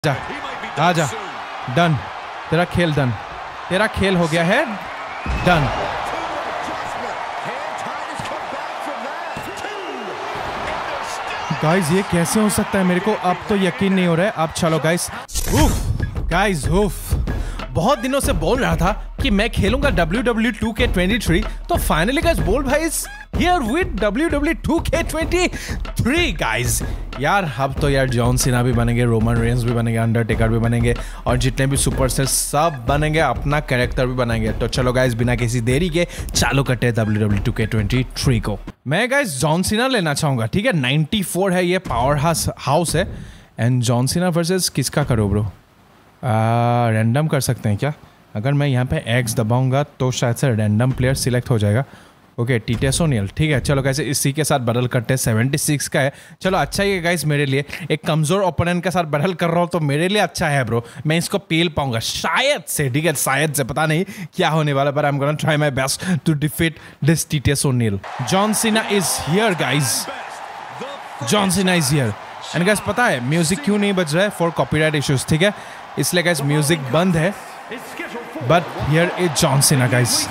जा आजा, डन, तेरा खेल डन, तेरा खेल हो गया है डन। गाइस ये कैसे हो सकता है, मेरे को अब तो यकीन नहीं हो रहा है। अब चलो गाइस, गाइस बहुत दिनों से बोल रहा था कि मैं खेलूंगा WWE 2K23, तो फाइनली गाइस बोल भाई is here with WWE 2K23 guys. यार अब तो यार जॉन सीना भी बनेंगे, रोमन रेंस भी बनेंगे, अंडरटेकर भी बनेंगे और जितने भी सुपरस्टार सब बनेंगे, अपना कैरेक्टर भी बनाएंगे। तो चलो गाइस बिना किसी देरी के चालू करते हैं WWE 2K23 को। मैं गाइस जॉन सीना लेना चाहूंगा, ठीक है। 94 है ये, पावर हाउस है। एंड जॉन सीना वर्सेस किसका करो ब्रो? रैंडम कर सकते हैं क्या? अगर मैं यहाँ पे एक्स दबाऊंगा तो शायद से रैंडम प्लेयर सिलेक्ट हो जाएगा। ओके टीटेस ओनियल, ठीक है। चलो गाइस इसी के साथ बदल करते हैं। 76 का है, चलो अच्छा ही है गाइस मेरे लिए। एक कमजोर ओपोनेंट के साथ बदल कर रहा हूँ तो मेरे लिए अच्छा है ब्रो। मैं इसको पेल पाऊंगा शायद से, ठीक है, शायद से, पता नहीं क्या होने वाला, पर I am gonna try my best to defeat this Titus O'Neil. John Cena is here guys, John Cena is here. And guys पता है म्यूजिक क्यों नहीं बज रहा है? फॉर कॉपीराइट इश्यूज, ठीक है, इसलिए गाइस म्यूजिक बंद है। But here is John Cena guys.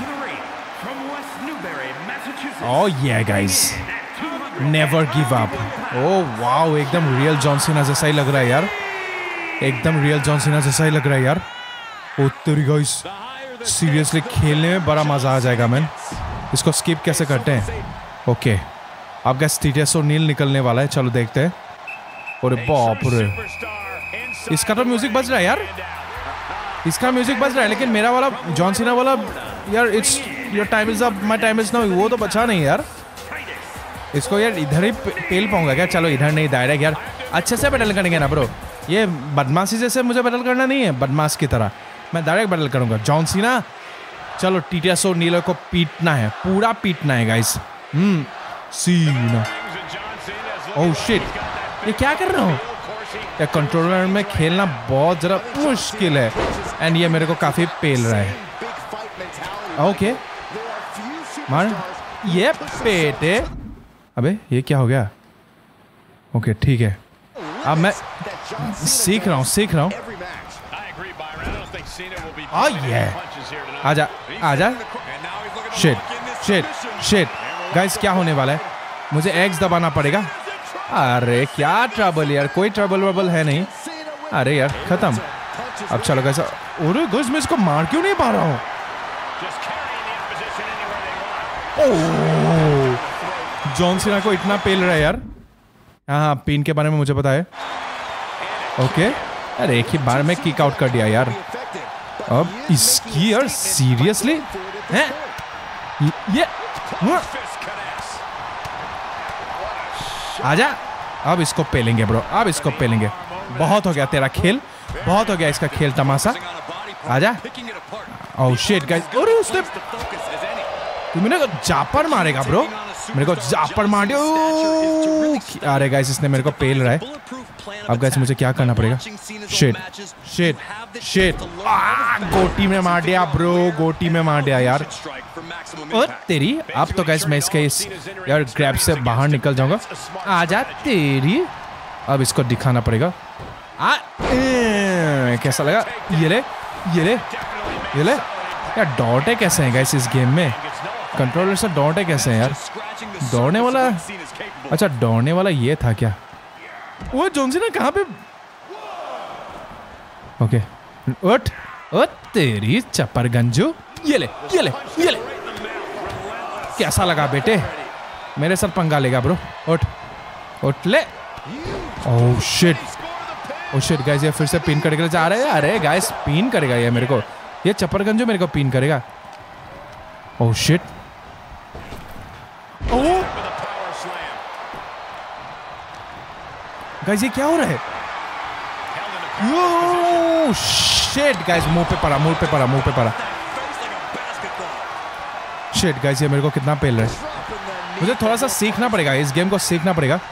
Oh yeah guys, never give up. Oh wow, एकदम रियल जॉन सीना जैसा ही लग रहा है यार, एकदम रियल जॉन सीना जैसा ही लग रहा है यार। ओ तेरी गाइस, सीरियसली खेलने में बड़ा मजा आ जाएगा मैन। इसको स्किप कैसे करते हैं? ओके अब गाइस टीटेस ओनियल निकलने वाला है, चलो देखते हैं। अरे बाप रे, इसका तो म्यूजिक बज रहा है यार, इसका म्यूजिक बज रहा है, लेकिन मेरा वाला जॉन सीना वाला यार, it's your time is up, my time is now, वो तो बचा नहीं यार। इसको यार इधर ही पेल पाऊंगा क्या? चलो इधर नहीं, डायरेक्ट यार अच्छे से बैटल करेंगे ना ब्रो। ये बदमाशी जैसे मुझे बैटल करना नहीं है, बदमाश की तरह मैं डायरेक्ट बैटल करूंगा। जॉन सीना, चलो टीटेस ओनियल को पीटना है, पूरा पीटना है गाइस। सीना, ओह शिट, ये क्या कर रहा हूँ? या कंट्रोलर में खेलना बहुत जरा मुश्किल है एंड ये मेरे को काफी पेल रहा है। ओके मार ये पेटे, अबे ये क्या हो गया? ओके ठीक है, अब मैं सीख रहा हूँ। ये आजा आजा, शिट शिट शिट गाइस, क्या होने वाला है? मुझे एक्स दबाना पड़ेगा। अरे क्या ट्रबल यार, कोई ट्रबल वबल है नहीं। अरे यार खत्म। अब चलो गाइस, अरे गाइस मैं इसको मार क्यों नहीं पा रहा हूँ? ओह जॉन सीना को इतना पेल रहा है यार। हाँ पिन के बारे में मुझे पता है। ओके अरे एक ही बार में किक आउट कर दिया यार। अब इसकी यार सीरियसली हैं ये आजा, अब इसको पेलेंगे ब्रो, अब इसको पेलेंगे। बहुत हो गया तेरा खेल, बहुत हो गया इसका खेल तमाशा। आजा। ओह शिट गाइस, अरे उसने तू मेरे को जापर मारेगा ब्रो, मेरे को जापर मार दिया। अरे गाइस इसने मेरे को पेल रहा है। अब गाइस मुझे क्या करना पड़ेगा? शिट शिट शिट, गोटी में मार दिया ब्रो, गोटी में मार दिया यार। और तेरी, अब तो गाइस मैं इसके इस यार ग्रैब से बाहर निकल जाऊंगा। आजा तेरी, अब इसको दिखाना पड़ेगा। कैसा लगा? ये ले ये ले ये ले यार। दौड़ते कैसे हैं गाइस इस गेम में? कंट्रोलर से दौड़ते कैसे हैं यार? दौड़ने वाला, अच्छा दौड़ने वाला ये था क्या? वो जॉन सीना कहाँ पे? ओके उठ उठ तेरी चप्पर गंजू, ये ले ये ले ये ले। कैसा लगा बेटे? मेरे साथ पंगा लेगा ब्रो, उठ उठ ले। ओह शिट गाइस, ये फिर से पिन करके जा रहा है। अरे गाइस पिन करेगा ये मेरे को, ये चप्पर गंजू मेरे को पिन करेगा। ओह शिट, ओह गाइस ये क्या हो रहा है? ओह शिट गाइस, मुंह पे पड़ा। शिट गाइस, ये मेरे को कितना पेल रहा है। मुझे थोड़ा सा सीखना पड़ेगा, इस गेम को सीखना पड़ेगा।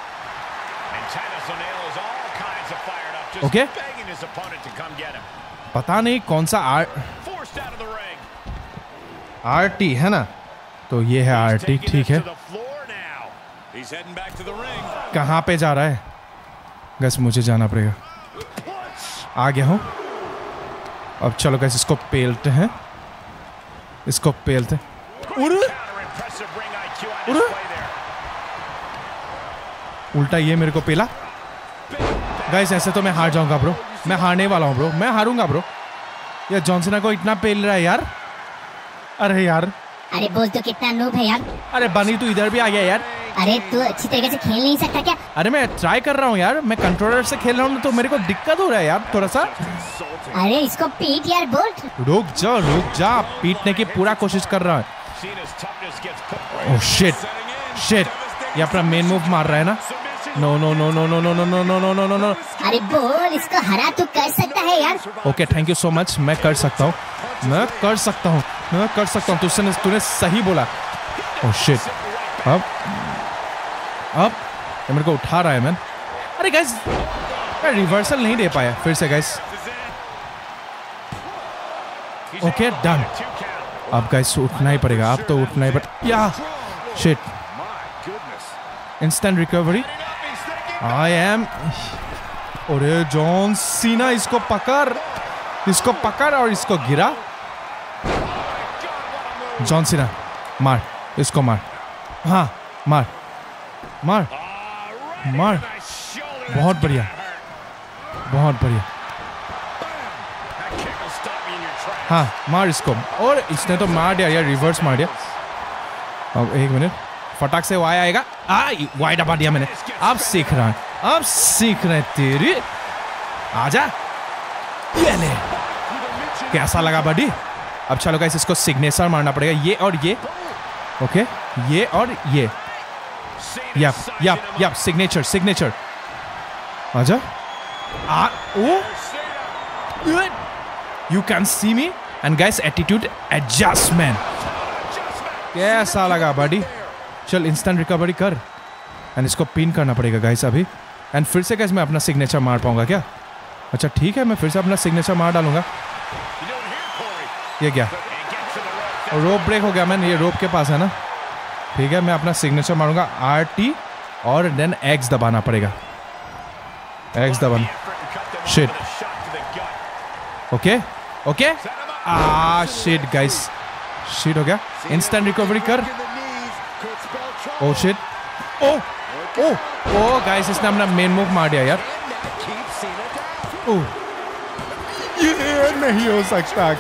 ओके पता नहीं कौन सा आरटी है ना, तो ये है आरटी, ठीक है। कहाँ पे जा रहा है? गाइस मुझे जाना पड़ेगा। आ गया हूँ। अब चलो गाइस इसको पेलते हैं, इसको पेलते हैं। उल्टा ये मेरे को पेला। गाइस ऐसे तो मैं हार जाऊंगा ब्रो, मैं हारने वाला हूँ ब्रो, मैं हारूंगा ब्रो। ये जॉन सीना को इतना पेल रहा है यार। अरे यार, अरे बोल तो कितना नूब है यार। अरे बनी तू इधर भी आ गया यार। अरे तू अच्छी तरीके से खेल नहीं सकता क्या? अरे मैं ट्राई कर रहा हूँ यार, मैं कंट्रोलर से खेल रहा हूँ तो मेरे को दिक्कत हो रहा है यार थोड़ा सा। अरे इसको पीट यार बोल्ट। रुक जा, पीटने की पूरा कोशिश कर रहा है। ओह शिट, ये अपना मेन मूव मार रहा है ना। नो। अरे बोल, इसको हरा तू कर सकता है यार। Okay thank you so much, मैं कर सकता हूँ। तूने सही बोला। ओह शिट, अब ये मेरे को उठा रहा है मैन। अरे गाइस मैं रिवर्सल नहीं दे पाया फिर से गाइस। Okay done. अब गाइस उठना ही पड़ेगा, अब तो उठना ही पड़ेगा। Shit, instant recovery. I am. अरे जॉन सीना, इसको पकड़ और इसको गिरा। जॉन सीना मार, इसको मार। हाँ मार। बहुत बढ़िया। हाँ मार इसको। और इसने तो मार दिया यार, रिवर्स मार दिया। अब एक मिनट, फटाक से वाई आएगा। वाई दबा दिया मैंने। अब सीख रहा है तेरी। आजा, ये ले। कैसा लगा बडी? अब चलो गाइस इसको सिग्नेचर मारना पड़ेगा, ये और ये। ओके ये और ये। Yup signature. आजा। You can see me and guys attitude adjustment. कैसा लगा बडी? चल इंस्टेंट रिकवरी कर एंड इसको पिन करना पड़ेगा गाइस अभी। एंड फिर से गाइस मैं अपना सिग्नेचर मार पाऊंगा क्या? अच्छा ठीक है, मैं फिर से अपना सिग्नेचर मार डालूंगा। ये क्या, रोप ब्रेक हो गया मैन, ये रोप के पास है ना। ठीक है, मैं अपना सिग्नेचर मारूंगा। RT और देन X दबाना पड़ेगा। X दबाना। Shit. Okay shit guys, shit हो गया। इंस्टेंट रिकवरी कर। ओह शिट, ओह गाइस इसने अपना मेन मूव मार दिया यार। ये नहीं हो सकता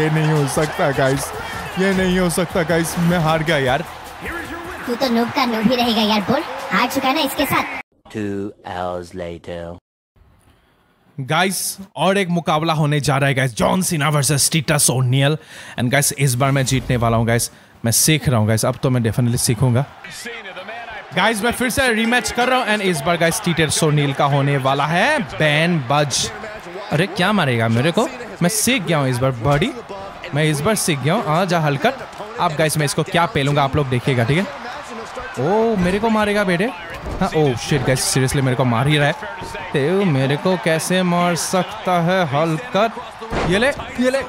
गाइस, मैं हार गया यार। तू तो नूब का नूब ही रहेगा यार बोल, हार चुका है ना इसके साथ। 2 hours later. गाइस और एक मुकाबला होने जा रहा है guys, John Cena versus Titus O'Neil. And guys इस बार मैं जीतने वाला हूँ गाइस, मैं सीख रहा हूँ गाइस, अब तो मैं डेफिनेटली सीखूंगा गाइस। मैं फिर से रीमैच कर रहा हूँ एंड इस बार गाइस टीटस ओनियल का होने वाला है बैन बज। अरे क्या मारेगा मेरे को? मैं सीख गया हूँ इस बार बॉडी, मैं इस बार सीख गया हूँ। आजा हलकट। अब गाइस मैं इसको क्या पेलूंगा आप लोग देखिएगा, ठीक है। ओ मेरे को मारेगा बेटे। हाँ ओह शिट गाइस, सीरियसली मेरे को मार ही रहा है। तो मेरे को कैसे मार सकता है हलकट? ये ले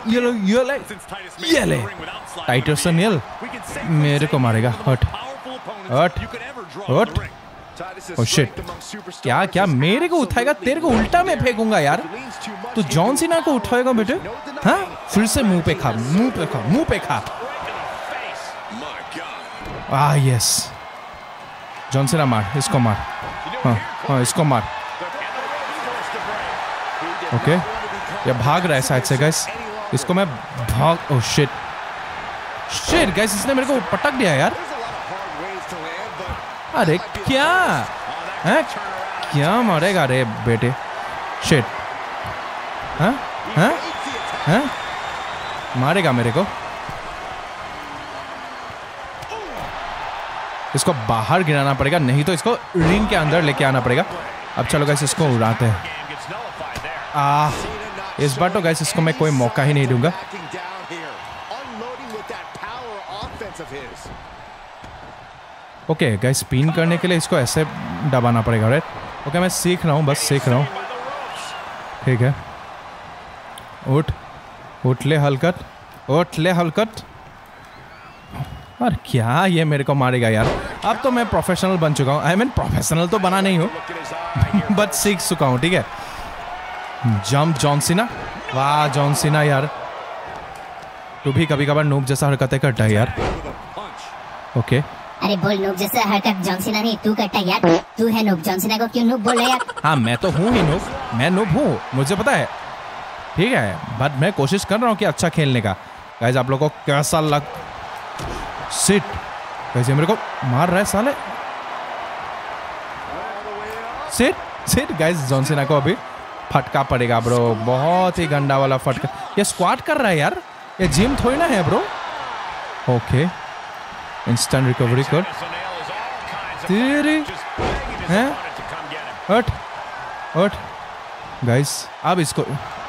टाइटस ओनियल मेरे को मारेगा। हट। ओह शिट, क्या मेरे को उठाएगा? तेरे को उल्टा में फेंकूंगा यार। तू जॉन सीना को उठाएगा बेटे? हाँ फिर से मुंह पे खा। यस जॉन सीना मार, इसको मार। हाँ इसको मार। ओके ये भाग रहा है शायद से गाइस, इसको मैं भाग। ओह शिट गाइस, इसने मेरे को पटक दिया यार। अरे क्या है, क्या मारेगा रे बेटे? शिट। हाँ मारेगा मेरे को। इसको बाहर गिराना पड़ेगा, नहीं तो इसको रिंग के अंदर लेके आना पड़ेगा। अब चलो गाइस इसको उड़ाते हैं। इस बार तो गाइस इसको मैं कोई मौका ही नहीं दूंगा। ओके गाइस पिन करने के लिए इसको ऐसे दबाना पड़ेगा राइट। ओके मैं सीख रहा हूँ, बस सीख रहा हूँ। ठीक है उठ ले हलकट। और क्या ये मेरे को मारेगा यार? अब तो मैं प्रोफेशनल बन चुका हूँ। प्रोफेशनल तो बना नहीं हूँ बट सीख चुका हूँ, ठीक है। जंप जॉन सीना, वाह जॉन सीना यार, तू भी कभी कभार नूब जैसा हरकतें करता है यार। ओके अरे बोल नूब जैसा हरकत जॉन सीना नहीं तू करता है यार, तू है नूब, जॉन सीना को क्यों नूब बोल रहे यार? हाँ मैं तो हूँ ही नूब, मैं नूब हूँ, मुझे पता है, ठीक है, बट मैं कोशिश कर रहा हूँ कि अच्छा खेलने का। गाइस आप लोगों को कैसा लग, सिट वैसे मेरे को मार रहा है साले, सिट सिट। गाइस जॉन सीना को अभी फटका पड़ेगा ब्रो, बहुत ही गंदा वाला फटका। ये स्क्वाट कर रहा है यार, ये जिम थोड़ी ना है ब्रो। ओके इंस्टेंट रिकवरी कर, तेरी हैं हट हट। गाइस अब इसको,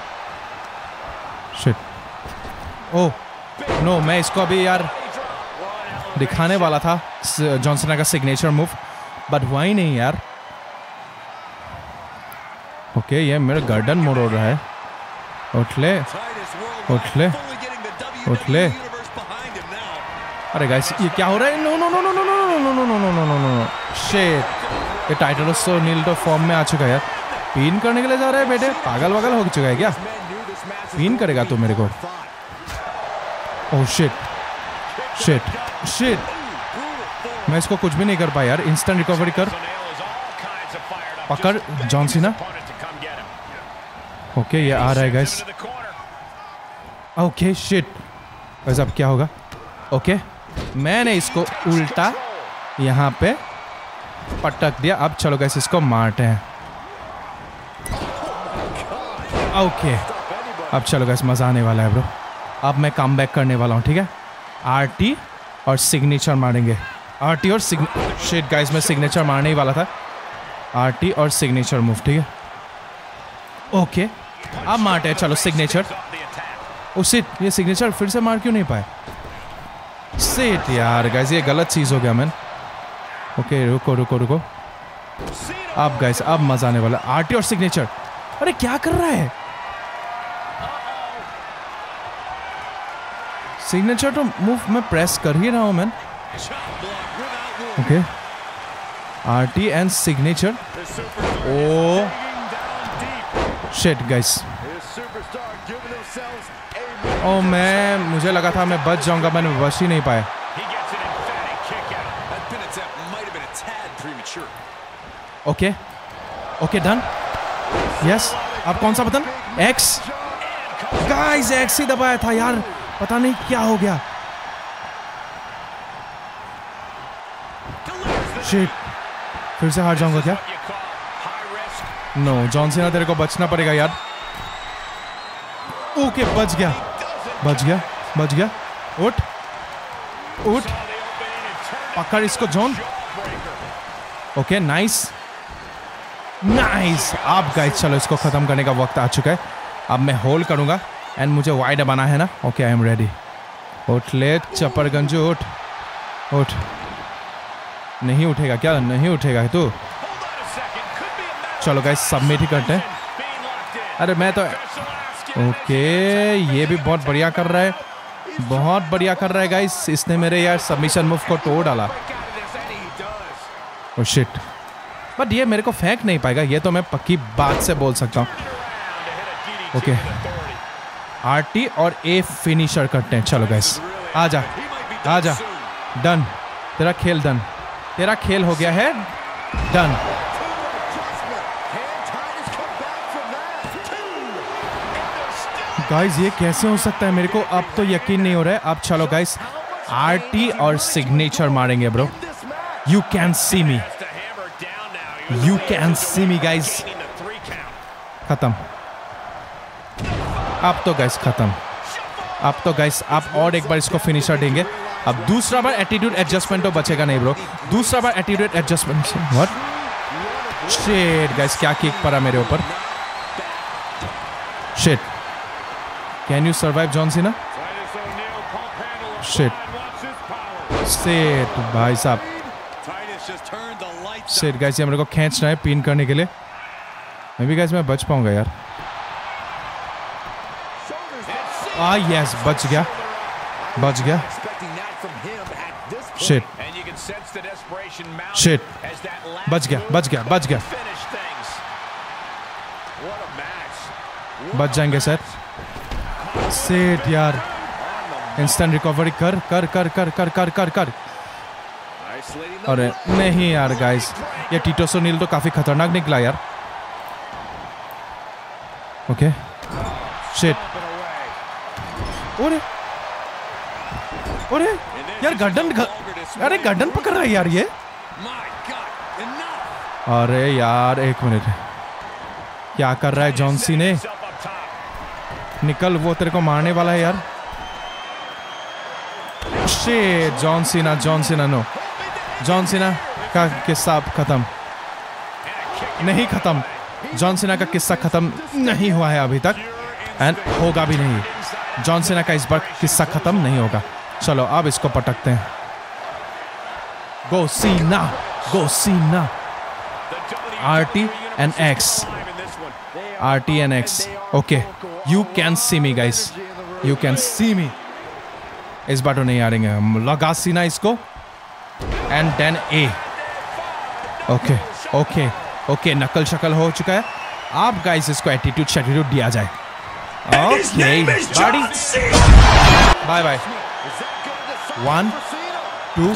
शिट, ओह नो, मैं इसको अभी यार दिखाने वाला था जॉन सीना का सिग्नेचर मूव, बट हुआ ही नहीं यार। ओके ये मेरा गर्दन मोड़ रहा है, उठ ले उठ ले उठ ले। अरे गाइस ये क्या हो रहा है? No no no no no no no no no no no no no shit, ये टाइटल्स तो नील तो फॉर्म में आ चुका है यार। पिन करने के लिए जा रहा है बेटे, पागल वागल हो चुका है क्या? पिन करेगा तू मेरे को? ओह शिट शिट शिट, मैं इसको कुछ भी नहीं कर पाया यार। इंस्टेंट रिकवरी कर, पकड़ जॉन सीना। ओके ये आ रहा है गाइस, ओके शिट। वैसे अब क्या होगा? ओके मैंने इसको उल्टा यहाँ पे पटक दिया। अब चलो गाइस इसको मारते हैं। ओके अब चलो गाइस मजा आने वाला है ब्रो। अब मैं कम बैक करने वाला हूँ, ठीक है। आरटी और सिग्नेचर मारेंगे, आरटी और शिट गाइस मैं सिग्नेचर मारने ही वाला था। आरटी और सिग्नेचर मूव, ठीक है। ओके अब मारते हैं, चलो सिग्नेचर। ओ शिट, ये सिग्नेचर फिर से मार क्यों नहीं पाए? शिट यार गाइस ये गलत चीज हो गया मैन। ओके रुको रुको रुको, अब गाइस अब मजा आने वाला। आरटी और सिग्नेचर, अरे क्या कर रहा है? सिग्नेचर तो मूव मैं प्रेस कर ही रहा हूं man. Okay RT and signature. Oh shit guys, oh मैं मुझे लगा था मैं बच जाऊंगा, मैंने बच ही नहीं पाया। Okay okay done, yes. अब कौन सा बटन? एक्स। गाइस एक्स ही दबाया था यार, पता नहीं क्या हो गया। शिट, फिर से हार जाऊंगा क्या? नो जॉन सीना तेरे को बचना पड़ेगा यार। ओके बच गया बच गया बच गया। उठ उठ, पकड़ इसको जॉन। Okay nice nice. अब गाइस चलो इसको खत्म करने का वक्त आ चुका है। अब मैं होल्ड करूंगा एंड मुझे वाइड बना है ना। Okay I am ready. उठ ले चपरगंजू, उठ उठ। नहीं उठेगा क्या? नहीं उठेगा तू? चलो गाइस सबमिट ही करते हैं। अरे मैं तो ओके ये भी बहुत बढ़िया कर रहा है, बहुत बढ़िया कर रहा है गाइस। इसने मेरे यार सबमिशन मूव को तोड़ डाला। ओह शिट, बट ये मेरे को फेंक नहीं पाएगा, ये तो मैं पक्की बात से बोल सकता हूँ। ओके आरटी और ए फिनिशर करते हैं। चलो गाइस आजा आजा, डन। तेरा खेल डन, तेरा खेल हो गया है डन। गाइस ये कैसे हो सकता है? मेरे को अब तो यकीन नहीं हो रहा है। अब चलो गाइस आरटी और सिग्नेचर मारेंगे bro. You can see me, you can see me guys. खत्म अब तो गाइस, खत्म अब तो गाइस। आप और एक बार इसको फिनिशर देंगे। अब दूसरा बार एटीट्यूड एडजस्टमेंट तो बचेगा नहीं ब्रो। दूसरा बार एटीट्यूड एडजस्टमेंट से व्हाट शिट गाइस, क्या किक पड़ा मेरे ऊपर। Shit, can you survive John Cena? Shit shit भाई साहब, शिट गाइस ये मेरे को खींचना है पिन करने के लिए। मैं भी गाइस मैं बच पाऊंगा यार। यस बच गया बच गया। शिट शिट, बच गया बच गया बच गया। बच जाएंगे सर। सेट यार, इंस्टेंट रिकवरी कर कर कर कर कर कर कर कर। अरे नहीं यार गाइस, ये टीटोस ओनील तो काफी खतरनाक निकला यार। Okay shit. अरे यार अरे गर्दन पकड़ रहा है यार ये। अरे यार एक मिनट, क्या कर रहा है जॉन सीना? निकल, वो तेरे को मारने वाला है यार। Shit, John Cena no. John Cena का किस्सा अब खत्म नहीं, खत्म। जॉन सीना का किस्सा खत्म नहीं हुआ है अभी तक, एंड होगा भी नहीं। जॉन सीना का इस बार किस्सा खत्म नहीं होगा। चलो अब इसको पटकते हैं। गो सीना, गो सीना। RT and X. RT and X. Okay. You can see me guys. You can see me. इस बार तो नहीं हारेंगे हम। लगा सीना इसको and then A. Okay. Okay. Okay. नकल शकल हो चुका है। अब गाइस इसको एटीट्यूड दिया जाए। Okay. Buddy. Bye bye. 1, 2.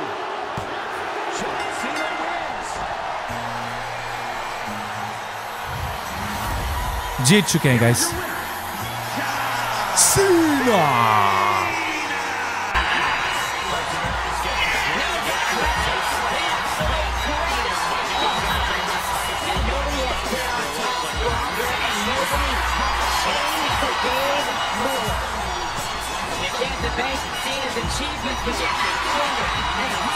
जीत चुके हैं गाइस। सीना Cena's achievements, but you have to wonder,